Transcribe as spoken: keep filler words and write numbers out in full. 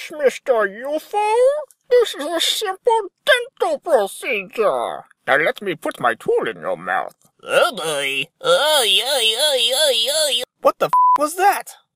much, Mister U F O. This is a simple dental procedure. Now let me put my tool in your mouth. Oh boy. Oh, yo, yo, yo, yo, yo. What the f was that?